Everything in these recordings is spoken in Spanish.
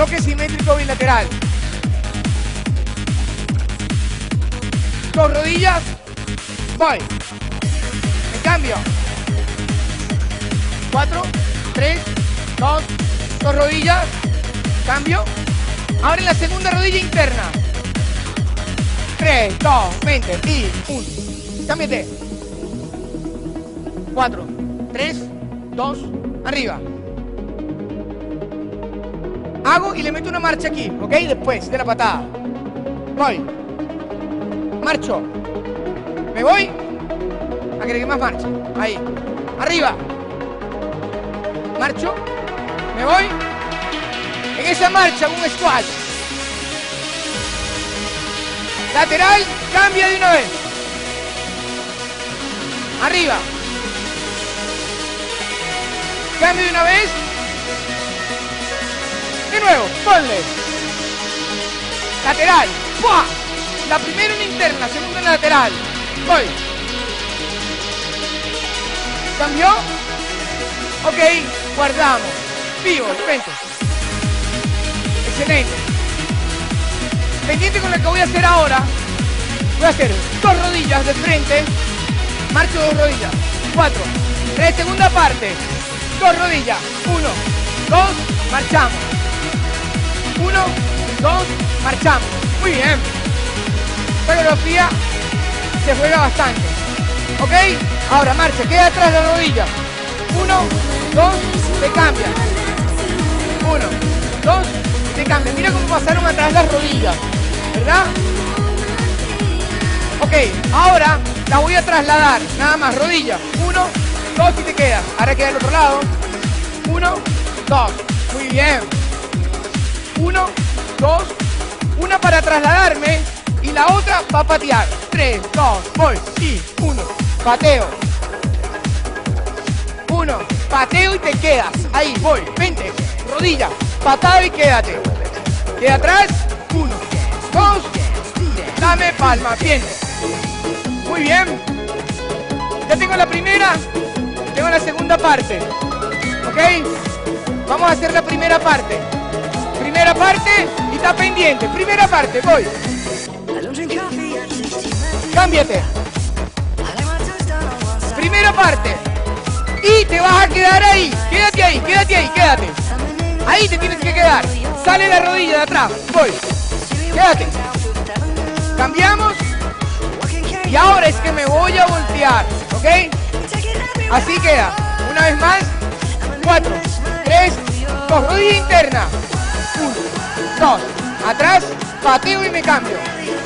Toque simétrico bilateral. 2 rodillas. Voy. Me cambio. 4, 3, 2, 2 rodillas. Cambio. Ahora en la segunda rodilla interna. 3, 2, 20 y 1. Cámbiate. 4, 3, 2, arriba. Hago y le meto una marcha aquí, ¿ok? Después de la patada. Voy. Marcho. Me voy. Agregué más marcha. Ahí. Arriba. Marcho. Me voy. En esa marcha un squat. Lateral. Cambia de una vez. Arriba. Cambio de una vez. De nuevo, ponle. Lateral. ¡Pua! La primera en interna, segunda en lateral. Voy. ¿Cambió? Ok, guardamos. Vivo, frente. Excelente. Pendiente con lo que voy a hacer ahora. Voy a hacer 2 rodillas de frente. Marcho 2 rodillas. 4, 3, segunda parte. 2 rodillas. 1, 2, marchamos. 1, 2, marchamos. Muy bien. Esta coreografía se juega bastante. ¿Ok? Ahora marcha, queda atrás la rodilla. 1, 2, te cambia. 1, 2, te cambia. Mira cómo pasaron atrás las rodillas. ¿Verdad? Ok, ahora la voy a trasladar. Nada más, rodilla. 1, 2 y te quedas. Ahora queda al otro lado. 1, 2. Muy bien. 1, 2, una para trasladarme y la otra para patear. 3, 2, voy y 1, pateo. 1, pateo y te quedas. Ahí, voy, vente, rodilla, patada y quédate. Queda atrás, 1, 2, dame palma, bien. Muy bien. Ya tengo la primera, tengo la segunda parte. ¿Ok? Vamos a hacer la primera parte. Primera parte y está pendiente. Primera parte, voy. Cámbiate. Primera parte. Y te vas a quedar ahí. Quédate ahí, quédate ahí, quédate. Ahí te tienes que quedar. Sale la rodilla de atrás. Voy. Quédate. Cambiamos. Y ahora es que me voy a voltear. ¿Ok? Así queda. Una vez más. 4, 3, 2. Rodilla interna. 1, 2, atrás, pateo y me cambio.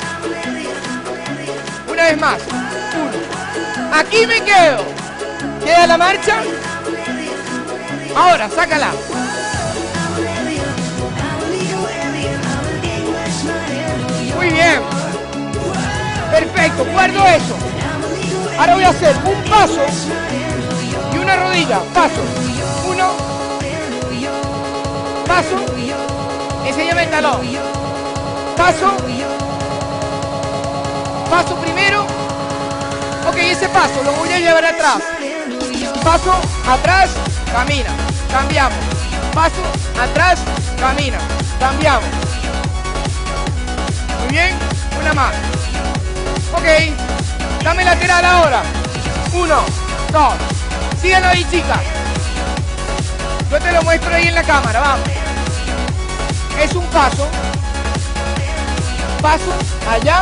Una vez más. 1. Aquí me quedo. Queda la marcha. Ahora, sácala. Muy bien. Perfecto, guardo eso. Ahora voy a hacer un paso y una rodilla. Paso. 1. Paso. Enséñame el talón. Paso. Paso primero. Ok, ese paso lo voy a llevar atrás. Paso, atrás, camina. Cambiamos. Paso, atrás, camina. Cambiamos. Muy bien. Una más. Ok. Dame lateral ahora. 1, 2. Síganlo ahí, chicas. Yo te lo muestro ahí en la cámara. Vamos. Es un paso. Paso, allá.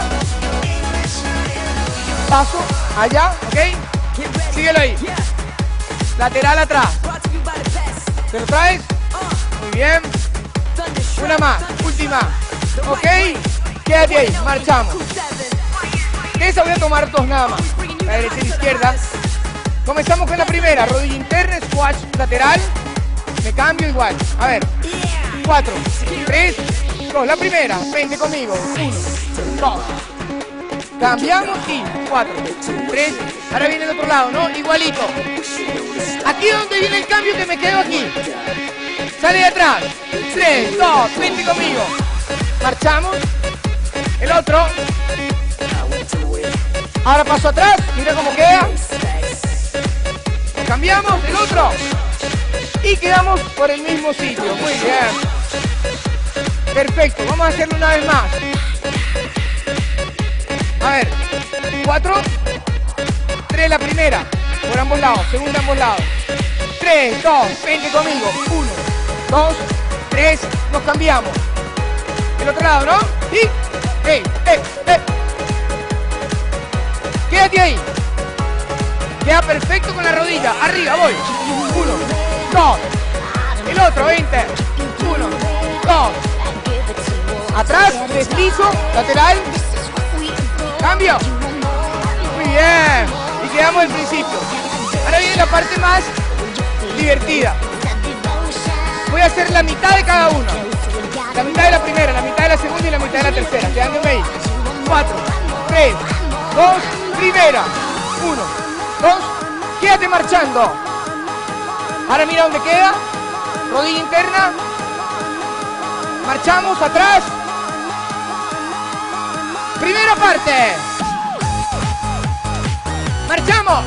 Paso, allá, ¿ok? Síguelo ahí. Lateral atrás. ¿Te lo traes? Muy bien. Una más, última. ¿Ok? Quédate ahí, marchamos. De esa voy a tomar 2 nada más. La derecha y la izquierda. Comenzamos con la primera. Rodilla interna, squat lateral. Me cambio igual. A ver. 4, 3, 2. La primera. Vente conmigo. 1, 2. Cambiamos y 4, 3. Ahora viene el otro lado, ¿no? Igualito. Aquí es donde viene el cambio que me quedo aquí. Sale de atrás. 3, 2, vente conmigo. Marchamos. El otro. Ahora paso atrás. Mira cómo queda. Cambiamos. El otro. Y quedamos por el mismo sitio. Muy bien. Perfecto, vamos a hacerlo una vez más. A ver, 4, 3 la primera, por ambos lados, segunda ambos lados. 3, 2, vente conmigo. 1, 2, 3, nos cambiamos. El otro lado, ¿no? Y, quédate ahí. Queda perfecto con la rodilla. Arriba, voy. 1, 2. El otro, 20. 1, 2. Atrás, deslizo, lateral. Cambio. Muy bien. Y quedamos al principio. Ahora viene la parte más divertida. Voy a hacer la mitad de cada uno. La mitad de la primera, la mitad de la segunda y la mitad de la tercera. Quedándome ahí. 4, 3, 2, primera. 1, 2, quédate marchando. Ahora mira dónde queda. Rodilla interna. Marchamos atrás. Primera parte. Marchamos.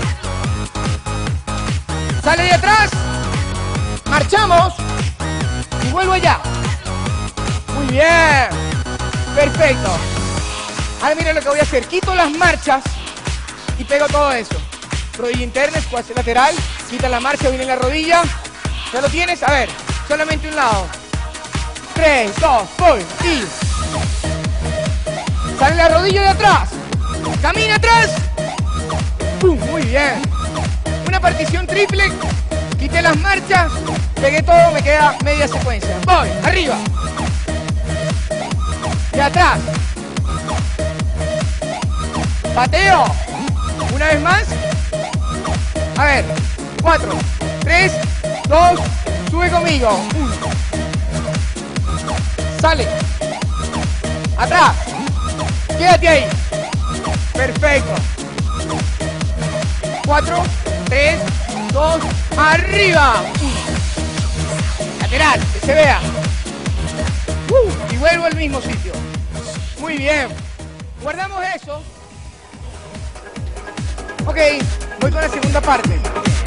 Sale de atrás. Marchamos. Y vuelvo allá. Muy bien. Perfecto. Ahora miren lo que voy a hacer. Quito las marchas y pego todo eso. Rodilla interna, squat lateral. Quita la marcha, viene la rodilla. ¿Ya lo tienes? A ver, solamente un lado. 3, 2, voy. Y sale la rodilla de atrás. Camina atrás. Muy bien. Una partición triple. Quité las marchas. Pegué todo, me queda media secuencia. Voy, arriba. De atrás. Pateo. Una vez más. A ver. 4, 3, 2, sube conmigo. 1. Sale. Atrás. Quédate ahí. Perfecto. 4, 3, 2, arriba. 1. Lateral, que se vea. Y vuelvo al mismo sitio. Muy bien. Guardamos eso. Ok, voy con la segunda parte.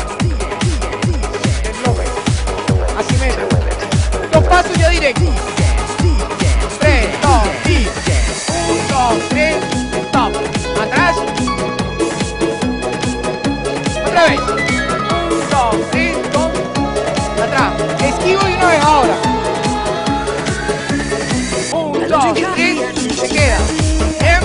Asimétrico. 2 pasos ya directos. 3, 2, y 1, 2, 3, stop. Atrás. Otra vez. 1, 2, 3, 2. Atrás. Esquivo y una vez ahora. 1, 2, 3. Se queda. Bien.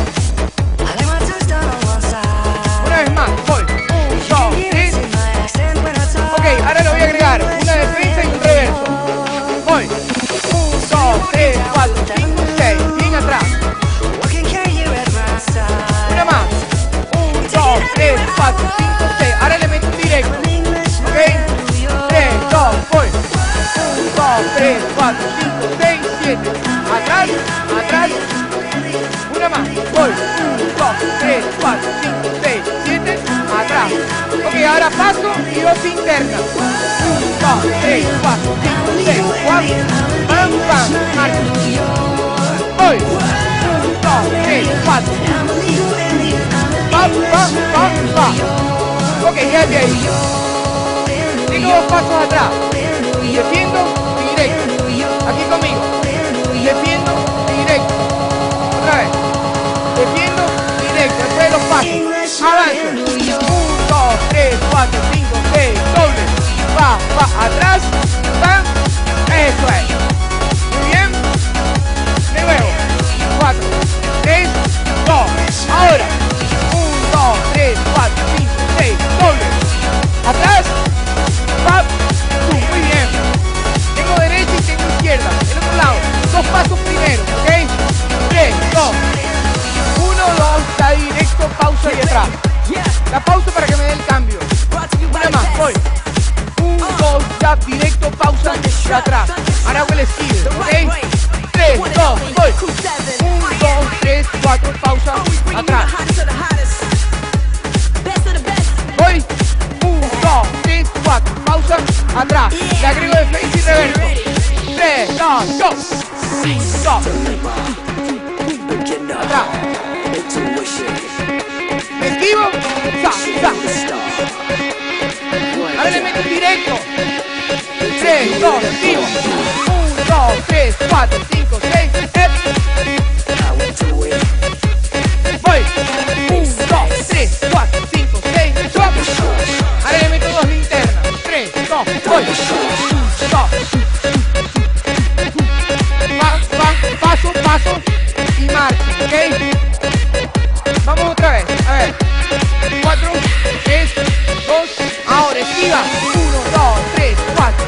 Una vez más. Voy. 1, 2, 3. Ok, ahora le voy a agregar una defensa y un reverso. Voy. 1, 2, 3, 4, 5, 6. Bien atrás. Una más. 1, 2, 3, 4, 5, 6. Ahora le meto un directo. Ok. 3, 2, voy. 1, 2, 3, 4, 5, 6, 7. Atrás, atrás. Una más. Voy. 1, 2, 3, 4, 5, 6, 7. Atrás. Ok, ahora paso y 2 internas. 1, 2, 3, 4, 5, 6, 4. Pam, pam, marcha. Voy. 1, 2, 3, 4. Pam, pam, pam, pam. Ok, quédate ahí. Tengo 2 pasos atrás. Defiendo y directo. Aquí conmigo. Defiendo y directo. Otra vez. Defiendo y directo. Después de los pasos. Avanzo. 1, 2, 3, 4, 5, 6. Doble. Va, atrás. Pam. Eso es. Muy bien. De nuevo. 4, 3, 2. Ahora. 1, 2, 3, 4, 5, 6. Doble. Atrás. Pam. Muy bien. Tengo derecha y tengo izquierda. El otro lado. 2 pasos primero. ¿Ok? 3, 2. 1, 2. Está directo. Pausa y atrás. La pausa para que me dé el cambio. Una más. Voy. 1, 2. Ya directo. Pausa y atrás. Ahora hago el esquive. ¿Ok? 3, 2. Voy. 1, 2, 3, 4. Pausa. Atrás. Voy. 1, 2, 3, 4. Pausa. Atrás. Le agrego defensa y reverso. 3, 2, 2. 2. Atrás. Me esquivo. Ahora le meto directo. 3, 2, esquivo. 1, 2, 2, 3, 4, 5, 6, voy. 1, 2, 3, 4, 5, 6, swap. Ahora le meto 2 linternas. 3, 2, voy. 2. Paso, paso y marcha, ¿ok? Vamos otra vez, a ver. 4, 3, 2, ahora esquiva. 1, 2, 3, 4.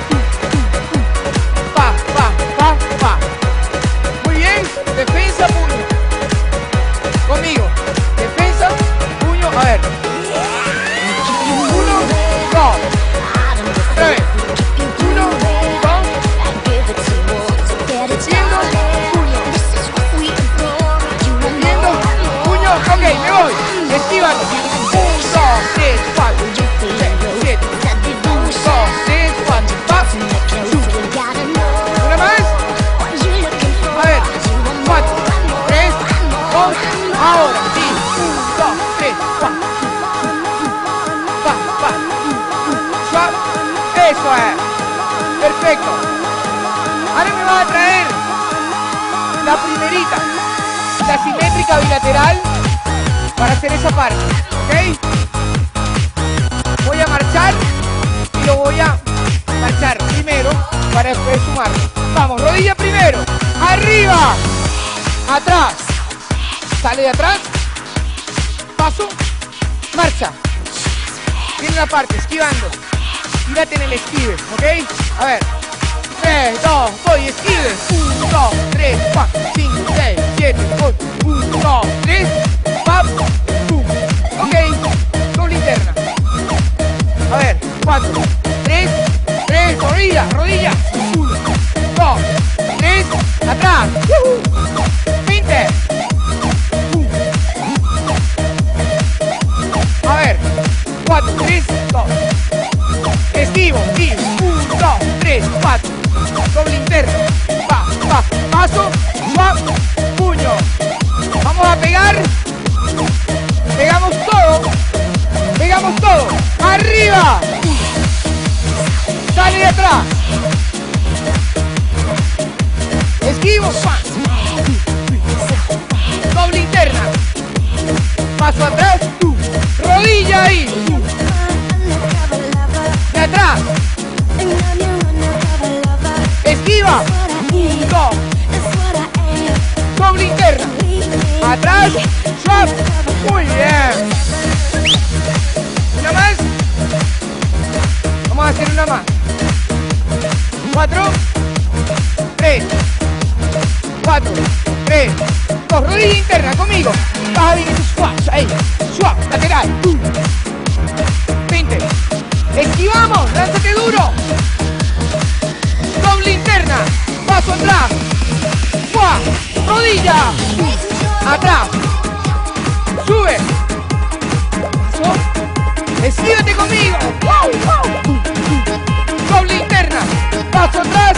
Pa. Muy bien, defensa, puño. Conmigo, defensa, puño, a ver. 1, 2. Otra vez. 1, 2. Ok, me voy. Esquívalo. 1, 2, 3, 4, 5, 6, 7. 1, 2, 3, 4. Pa. Una más. A ver. 4, 3, 2. Ahora. Sí. 1, 2, 3, 4. Pa. Swap. Eso es. Perfecto. Ahora me va a traer la primerita. La simétrica bilateral. Para hacer esa parte, ¿ok? Voy a marchar y lo voy a marchar primero para después sumarlo. Vamos, rodilla primero, arriba, atrás, sale de atrás, paso, marcha. Viene la parte, esquivando, tírate en el esquive, ¿ok? A ver, 3, 2, voy, esquive, 1, 2, 3, 4, 5, 6, 7, 8, 1, 2, 3, pap, pum. Ok, doble interna. A ver, 4, 3, rodilla, 1, 2, 3, atrás, 20. A ver, 4, 3, 2. Esquivo, 1, 2, 3, 4. Doble interna. Paso, swap, puño. Vamos a pegar. Pegamos todo. Arriba. Sale de atrás. Esquivo. Doble interna. Paso atrás. Rodilla ahí. De atrás. Esquiva. 1, 2. Doble interna. Atrás. Swap. Muy bien. Una más. Vamos a hacer una más. 4, 3, 4, 3, 2. Rodilla interna conmigo. Baja bien esos swaps. Ahí. Swap. Lateral. 20. Esquivamos. Lánzate duro. Doble interna. Paso atrás. Swap. Rodilla. Atrás. Sube. Esquívate conmigo. Doble interna. Paso atrás.